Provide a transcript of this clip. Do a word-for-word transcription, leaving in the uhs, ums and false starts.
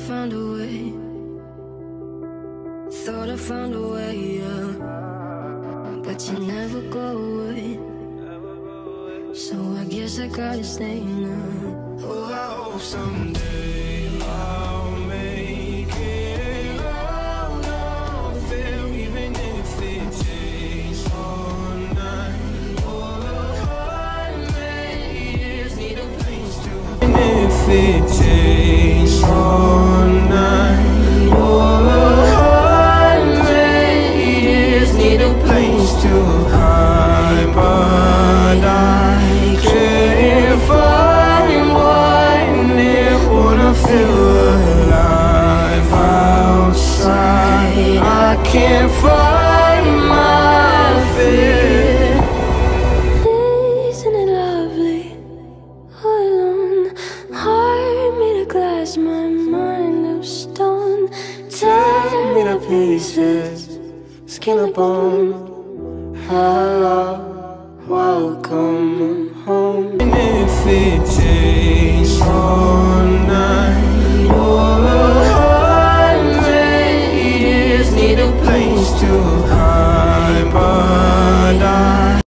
found a way. Thought I found a way, yeah. But you never go away. So I guess I gotta stay now. Oh, I hope someday I'll make it out of there, even if it takes all night. All a hundred years need a place to hide. Even if it takes all night. All a hundred years need a place to hide. But I can't find one that wanna feel alive outside. I can't find my fear. Isn't it lovely? All alone, heart made of glass, my mind of stone. Tear me to pieces, skin and bone. Hello, welcome home. And if it